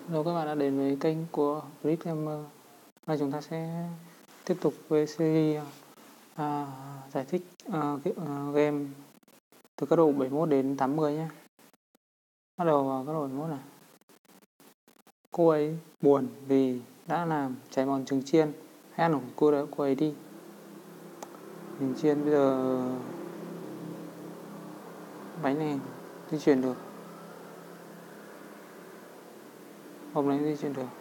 Hello, các bạn đã đến với kênh của Grip Gamer. Và chúng ta sẽ tiếp tục với series giải thích game từ cấp độ 71 đến 80 nhé. Bắt đầu vào cấp độ 71 này. Cô ấy buồn vì đã làm cháy mòn trứng chiên. Hãy ăn của cô ấy đi. Trứng chiên bây giờ bánh này di chuyển được, hộp này di chuyển được.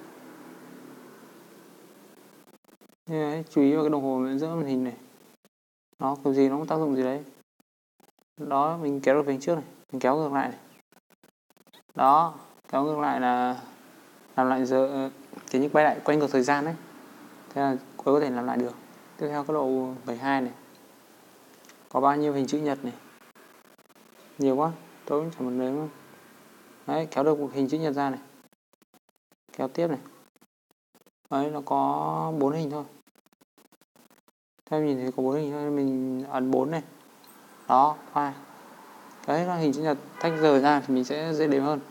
Chú ý vào cái đồng hồ giữa màn hình này, nó kiểu gì nó có tác dụng gì đấy. Đó, mình kéo được về trước này, mình kéo ngược lại này. Đó, kéo ngược lại là làm lại giờ thì như quay lại quay ngược thời gian đấy. Thế là cô có thể làm lại được. Tiếp theo cấp độ 72 này, có bao nhiêu hình chữ nhật này, nhiều quá tôi cũng chẳng muốn đếm đâu. Đấy, kéo được một hình chữ nhật ra này, kéo tiếp này. Đấy, nó có 4 hình thôi. Theo nhìn thấy có 4 hình thôi, mình ấn 4 này. Đó, khoai. Đấy là hình chữ nhật tách rời ra thì mình sẽ dễ đếm hơn.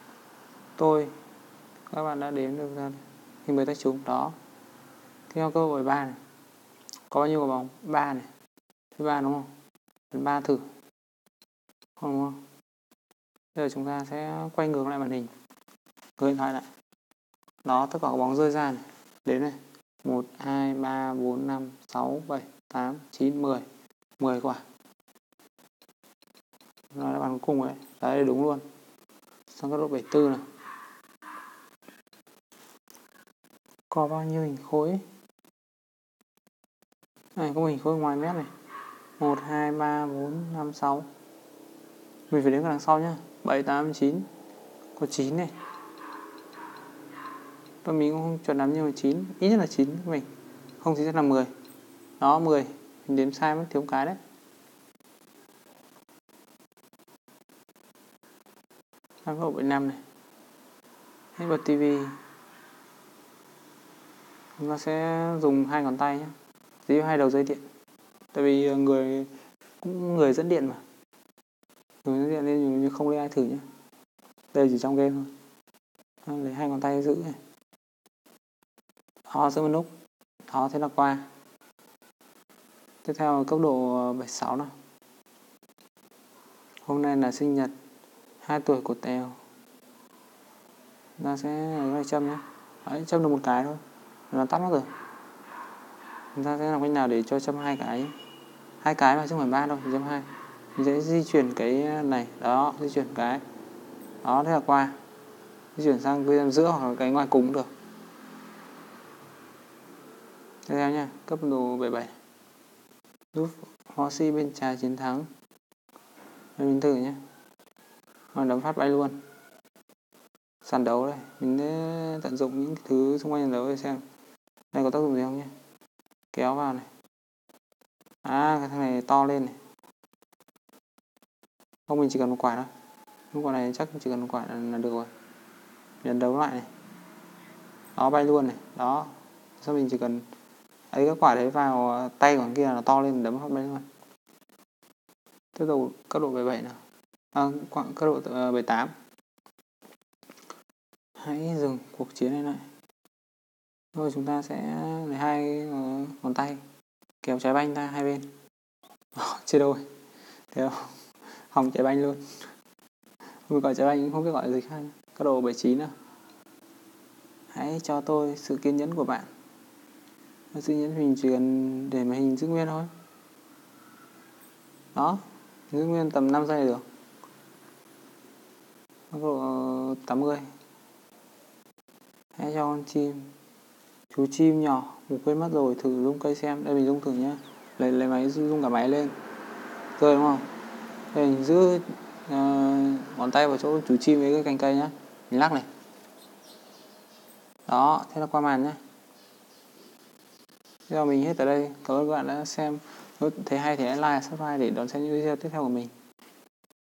Các bạn đã đếm được ra hình 10 tách trúng. Đó. Tiếp theo câu hỏi 3 này, có bao nhiêu quả bóng? 3 này. Thứ 3 đúng không? Ấn 3 thử. Không đúng không? Bây giờ chúng ta sẽ quay ngược lại màn hình, ngược điện thoại lại. Đó, tất cả các bóng rơi ra này. Đến này, 1, 2, 3, 4, 5, 6, 7, 8, 9, 10. 10 quả. Nó là bàn cuối cùng đấy. Đấy, đúng luôn. Sang cấp độ 74 này, có bao nhiêu hình khối? Này, có một hình khối ngoài mét này. 1, 2, 3, 4, 5, 6. Mình phải đếm cả đằng sau nhá. 7, 8, 9. Có 9 này. Và mình cũng không chuẩn lắm nhưng mà 9. Ít nhất là 9 của mình. Không thì sẽ là 10. Đó, 10. Mình đếm sai mất thiếu một cái đấy. Sang cấp độ 75 này. Hết bật tivi. Chúng ta sẽ dùng 2 ngón tay nhé, dí 2 đầu dây điện. Tại vì người dẫn điện mà. Người dẫn điện nên như không lấy ai thử nhé. Đây chỉ trong game thôi. Lấy 2 ngón tay giữ này. Đó, giữ một nút. Đó, thế là qua. Tiếp theo cấp độ 76 nào. Hôm nay là sinh nhật 2 tuổi của Tèo. Ta sẽ lấy châm nhé. Đấy, châm được một cái thôi, nó tắt mất rồi. Chúng ta sẽ làm cách nào để cho châm 2 cái nhé. 2 cái mà chứ không phải 3 đâu, châm 2. Mình sẽ di chuyển cái này. Đó, di chuyển cái. Đó, thế là qua. Di chuyển sang cái giữa hoặc là cái ngoài cùng cũng được. Tiếp theo nha, cấp độ 77. Giúp Hoa Si bên trái chiến thắng. Mình thử nhé. Đấm phát bay luôn. Sàn đấu đây, mình sẽ tận dụng những thứ xung quanh sàn đấu để xem đây có tác dụng gì không nhé. Kéo vào này. Cái thằng này to lên này. Không, mình chỉ cần một quả thôi. Những quả này chắc chỉ cần một quả là được rồi. Mình đấu lại này. Đó, bay luôn này. Đó. Sau mình chỉ cần ấy cái quả đấy vào tay của kia là to lên, đấm phát bay luôn. Tiếp tục cấp độ 77 nào. Cấp độ 78. Hãy dừng cuộc chiến này lại. Rồi chúng ta sẽ lấy 2 ngón tay kéo trái banh ra hai bên. Chia đôi. Thế không? Hỏng trái banh luôn. Mình gọi trái banh cũng không biết gọi là gì khác. Cấp độ 79 nào. Hãy cho tôi sự kiên nhẫn của bạn. Sự kiên nhẫn mình chỉ cần để màn hình giữ nguyên thôi. Đó, giữ nguyên tầm 5 giây được. Cấp độ 80. Hãy cho con chim. Chú chim nhỏ, mình quên mất rồi, thử rung cây xem. Đây mình rung thử nhá. Lấy máy rung cả máy lên. Rồi đúng không? Đây mình giữ ngón tay vào chỗ chú chim với cái cành cây nhá. Mình lắc này. Đó, thế là qua màn nhá. Bây giờ mình hết ở đây. Cảm ơn các bạn đã xem. Nếu thấy hay thì hãy like, subscribe để đón xem những video tiếp theo của mình.